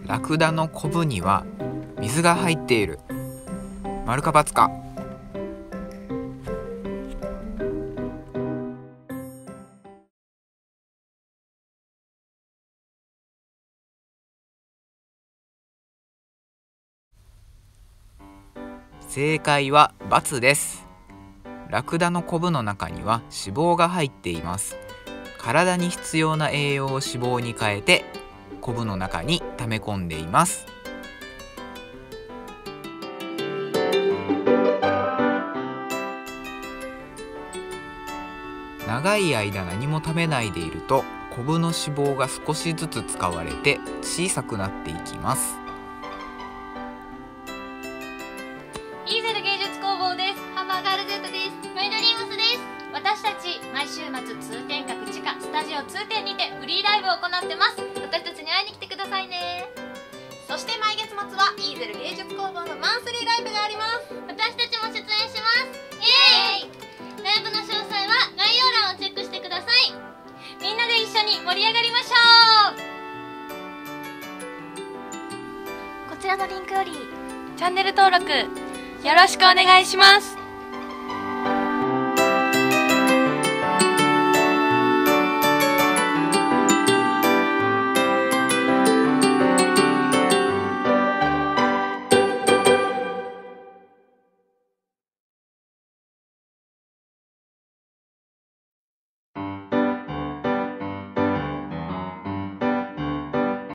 ラクダのコブには水が入っている。丸か×か。正解は×です。ラクダのコブの中には脂肪が入っています。体に必要な栄養を脂肪に変えてコブの中に溜め込んでいます。長い間何も食べないでいるとコブの脂肪が少しずつ使われて小さくなっていきます。 イーゼル芸術工房です。ハンバーガール Z です。マイドリームスです。私たち毎週末通天閣地下スタジオ通天にてフリーライブを行ってます。私たちに会いに来てくださいね。 そして毎月末はイーゼル芸術工房のマンスリーライブがあります。 私たちも出演します。イエーイ。ライブの詳細は概要欄をチェックしてください。みんなで一緒に盛り上がりましょう。こちらのリンクよりチャンネル登録よろしくお願いします。